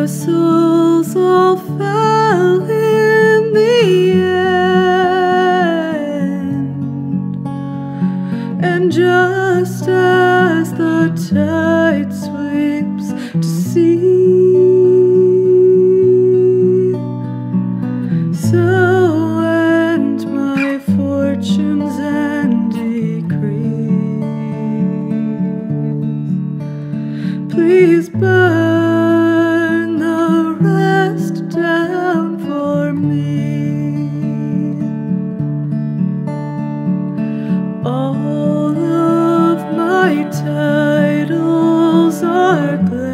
castles all fell in the end, and just as the tide sweeps to sea, so end my fortunes and decrees. Please burn the rest down for me. All of my titles are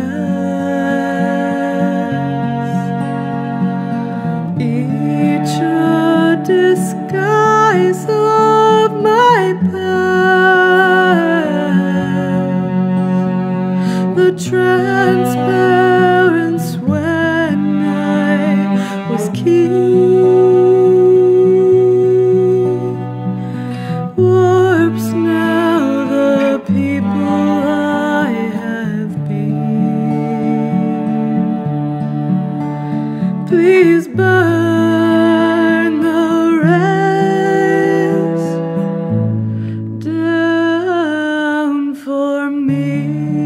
glass, each a disguise of my past. The transparence when I was king warps now the people I have been. Please burn the rest down for me.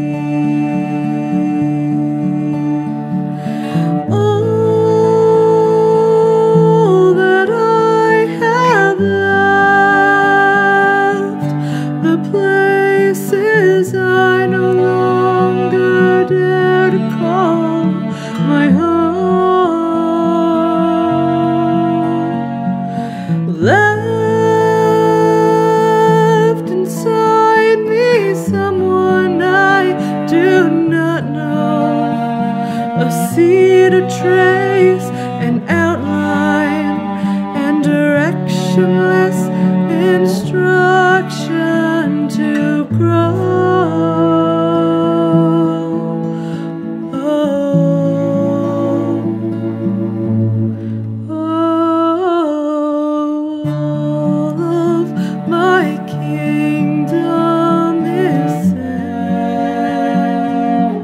All that I have left, the places I no longer dare to call my home, left inside me someone I do not know, a seed, a trace, an outline, and directionless instruction to grow. All of my kingdom is sand.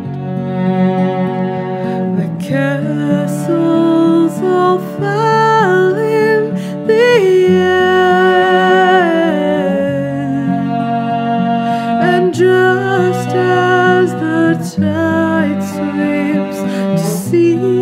The castles all fell in the end, and just as the tide sweeps to sea,